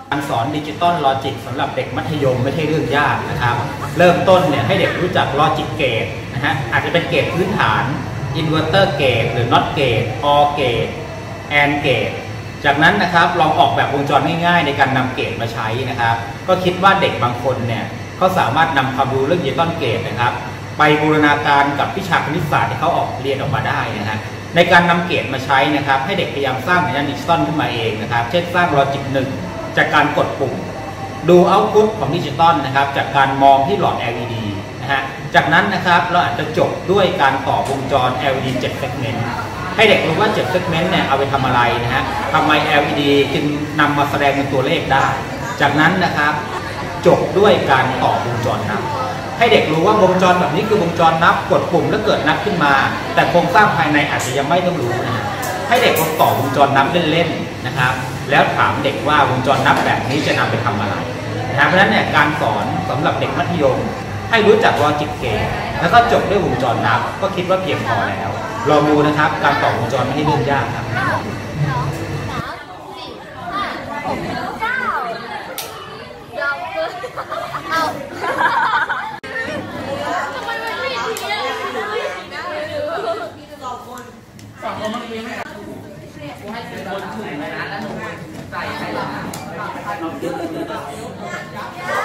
การสอนดิจิตอลลอจิกสำหรับเด็กมัธยมไม่ใช่เรื่องยากนะครับเริ่มต้นเนี่ยให้เด็กรู้จักลอจิกเกตนะฮะอาจจะเป็นเกตพื้นฐานอินเวอร์เตอร์เกตหรือน็อตเกตออเกตแอนเกตจากนั้นนะครับลองออกแบบวงจรง่ายๆในการนำเกตมาใช้นะครับก็คิดว่าเด็กบางคนเนี่ยเขาสามารถนำความรู้เรื่องดิจิตอลเกตนะครับไปบูรณาการกับวิชาคณิตศาสตร์ที่เขาออกเรียนออกมาได้นะฮะในการนำเกตมาใช้นะครับให้เด็กพยายามสร้างสัญญาณดิจิตอลขึ้นมาเองนะครับเช่นสร้างลอจิก1จากการกดปุ่มดูเอาต์พุตของดิจิตอลนะครับจากการมองที่หลอด LED นะฮะจากนั้นนะครับเราอาจจะจบด้วยการต่อวงจร LED 7 segment ให้เด็กรู้ว่า7 segment เนี่ยเอาไปทำอะไรนะฮะทำไม LED จึงนำมาแสดงเป็นตัวเลขได้จากนั้นนะครับจบด้วยการต่อวงจรนับให้เด็กรู้ว่าวงจรแบบนี้คือวงจรนับกดปุ่มแล้วเกิดนับขึ้นมาแต่โครงสร้างภายในอาจจะยังไม่ต้องรู้นะให้เด็กลองต่อวงจรนับเล่นๆนะครับแล้วถามเด็กว่าวงจรนับแบบนี้จะนำไปทำอะไรนะเพราะฉะนั้นเนี่ยการสอนสำหรับเด็กมัธยมให้รู้จักลอจิกเกตแล้วก็จบด้วยวงจรนับก็คิดว่าเพียงพอแล้วลองดูนะครับการต่อวงจรไม่ใช่เรื่องยากครับสองคนเมื่อกี้ไม่กูให้เป็นคนถึงเลยนะแล้วหนูใส่ให้เลยนะ